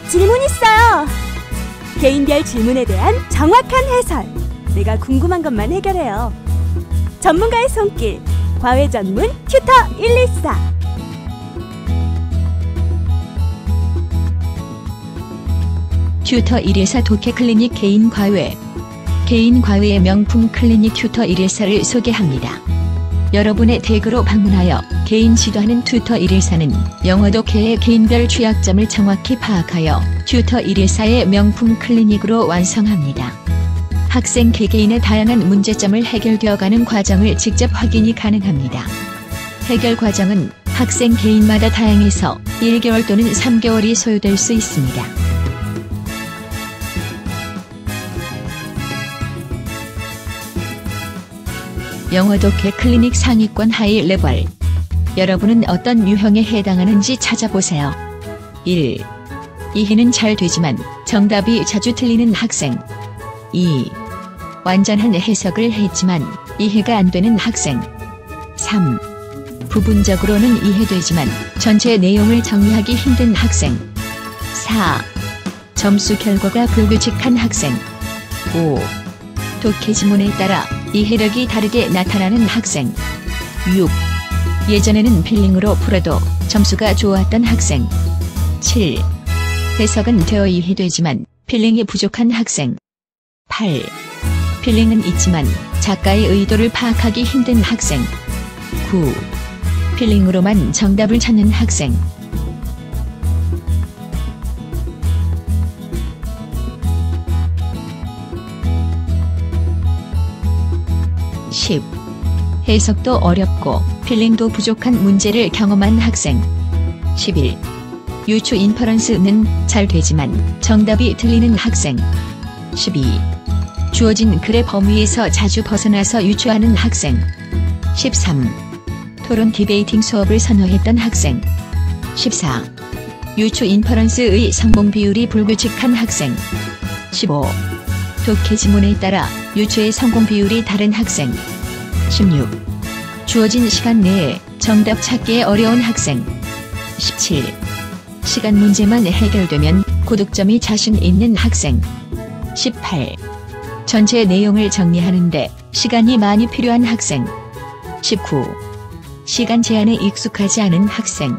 질문 있어요. 개인별 질문에 대한 정확한 해설. 내가 궁금한 것만 해결해요. 전문가의 손길. 과외 전문 튜터 114. 튜터 114 독해 클리닉 개인 과외. 개인 과외의 명품 클리닉 튜터 114를 소개합니다. 여러분의 댁으로 방문하여 개인 지도하는 튜터 114는 영어 독해의 개인별 취약점을 정확히 파악하여 튜터 114의 명품 클리닉으로 완성합니다. 학생 개개인의 다양한 문제점을 해결되어가는 과정을 직접 확인이 가능합니다. 해결 과정은 학생 개인마다 다양해서 1개월 또는 3개월이 소요될 수 있습니다. 영어 독해 클리닉 상위권 하이 레벨. 여러분은 어떤 유형에 해당하는지 찾아보세요. 1. 이해는 잘 되지만 정답이 자주 틀리는 학생. 2. 완전한 해석을 했지만 이해가 안 되는 학생. 3. 부분적으로는 이해되지만 전체 내용을 정리하기 힘든 학생. 4. 점수 결과가 불규칙한 학생. 5. 독해 지문에 따라 이해력이 다르게 나타나는 학생. 6. 예전에는 필링으로 풀어도 점수가 좋았던 학생. 7. 해석은 되어 이해되지만 필링이 부족한 학생. 8. 필링은 있지만 작가의 의도를 파악하기 힘든 학생. 9. 필링으로만 정답을 찾는 학생. 10. 해석도 어렵고 필링도 부족한 문제를 경험한 학생. 11. 유추 인퍼런스는 잘 되지만 정답이 틀리는 학생. 12. 주어진 글의 범위에서 자주 벗어나서 유추하는 학생. 13. 토론 디베이팅 수업을 선호했던 학생. 14. 유추 인퍼런스의 성공 비율이 불규칙한 학생. 15. 독해 지문에 따라 유추의 성공 비율이 다른 학생. 16. 주어진 시간 내에 정답 찾기에 어려운 학생. 17. 시간 문제만 해결되면 고득점이 자신 있는 학생. 18. 전체 내용을 정리하는데 시간이 많이 필요한 학생. 19. 시간 제한에 익숙하지 않은 학생.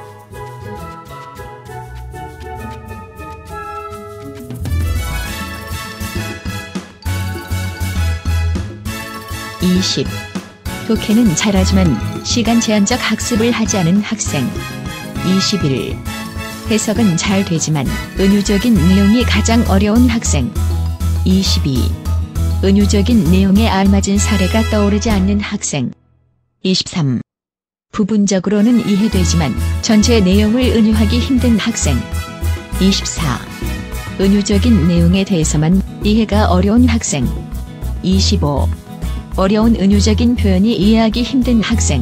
20. 독해는 잘하지만 시간 제한적 학습을 하지 않은 학생. 21. 해석은 잘 되지만 은유적인 내용이 가장 어려운 학생. 22. 은유적인 내용에 알맞은 사례가 떠오르지 않는 학생. 23. 부분적으로는 이해되지만 전체 내용을 은유하기 힘든 학생. 24. 은유적인 내용에 대해서만 이해가 어려운 학생. 25. 어려운 은유적인 표현이 이해하기 힘든 학생.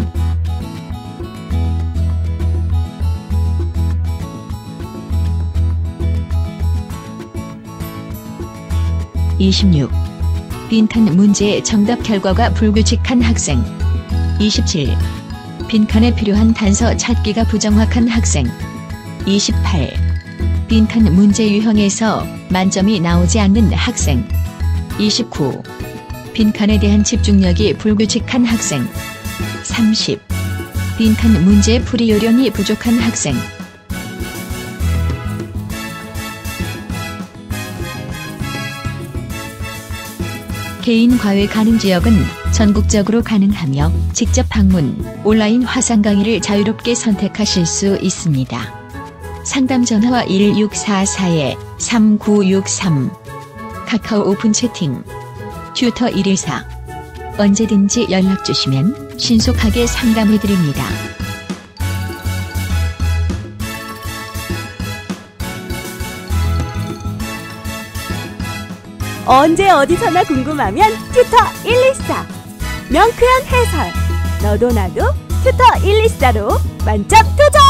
(26) 빈칸 문제의 정답 결과가 불규칙한 학생. 27. 빈칸에 필요한 단서 찾기가 부정확한 학생. 28. 빈칸 문제 유형에서 만점이 나오지 않는 학생. 29. 빈칸에 대한 집중력이 불규칙한 학생. 30. 빈칸 문제 풀이 요령이 부족한 학생. 개인 과외 가능 지역은 전국적으로 가능하며 직접 방문, 온라인 화상 강의를 자유롭게 선택하실 수 있습니다. 상담 전화와 1644-3963 카카오 오픈 채팅 튜터 114 언제든지 연락주시면 신속하게 상담해드립니다. 언제 어디서나 궁금하면 튜터 114 명쾌한 해설. 너도 나도 튜터 114로 만점 도전!